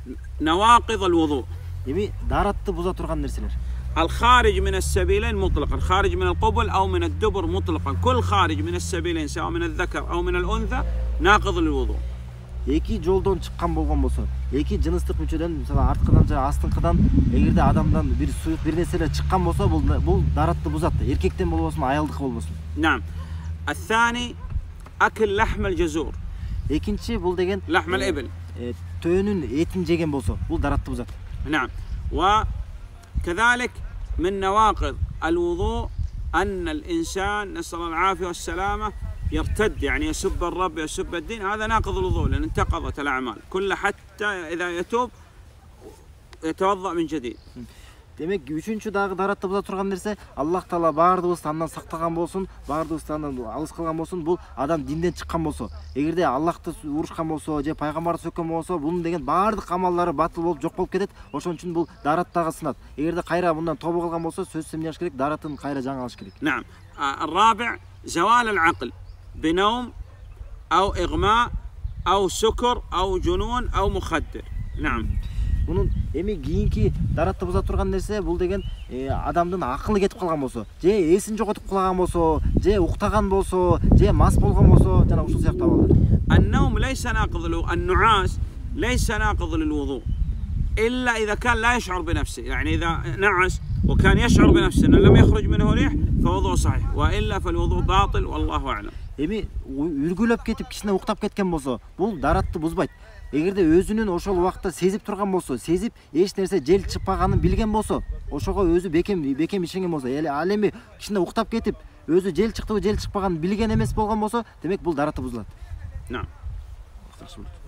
نواقض الوضوء. Эми даратты буза турган нерселер. الخارج من السبيلين مطلقا، الخارج من القبل أو من الدبر مطلقا، كل خارج من السبيلين سواء من الذكر أو من الأنثى ناقض للوضوء. Эки жолдон чыккан болгон болсо, эки жыныстык мүчөдөн, мисалы арткыдан же астыңкыдан, эгерде адамдан бир суюк бир нерселер чыккан болсо, бул даратты бузат. Эркектен болбосун, аялдыкы болбосун. نعم. الثاني أكل لحم الجزور. Экинчи бул деген لحم الإبل. төөнүн этин жеген болсо, бул даратты бузат. نعم. وكذلك من نواقض الوضوء أن الإنسان نسأل الله العافية والسلامة يرتد، يعني يسب الرب يسب الدين، هذا ناقض الوضوء لأن انتقضت الأعمال كلها حتى إذا يتوب يتوضأ من جديد. Демек, үчүнчү дагы даратты буза турган нерсе, Аллах Таала баардыгыбызды андан сактаган болсун, баардыгыбызды андан алыс кылган болсун, бул адам динден чыккан болсо, эгерде Аллахты урушкан болсо, же пайгамбарды сөккөн болсо, бунун деген баардык амалдары батыл болуп жок болуп кетет. Ошон үчүн бул дараттагы сынат. Эгерде кайра мындан тобо кылган болсо, сөзсүз эмне кылыш керек? Даратын кайра жаңы алыш керек. نعم. الرابع زوال العقل بنوم أو إغماء أو سكر أو جنون أو مخدر. نعم. Bunun эми кийинки даратты буза турган нерсе бул деген адамдын акылы кетип калган болсо, же эсин жоготуп калаган болсо, же уктаган болсо, же мас болгон болсо, жана ушул сыяктуу абалдар. النوم ليس ناقض النعاس ليس ناقض للوضوء إلا إذا كان لا يشعر بنفسه، يعني إذا نعس وكان يشعر بنفسه أنه لم يخرج منه ريح فوضوء صحيح، وإلا فالوضوء باطل والله أعلم. Эми үргүлөп кетип кичине уктап кеткен болсо, бул даратты бузбайт. Эгерде өзүнүн ошол убакта сезип турган болсо, сезип эч нерсе жел чыкпаганын билген болсо, ошого өзү бекем ишенген болсо, ал эми кичине уктап кетип, өзү жел чыктыбы, жел чыкпаганын билген эмес болгон болсо, демек бул даратты бузулат. نعم.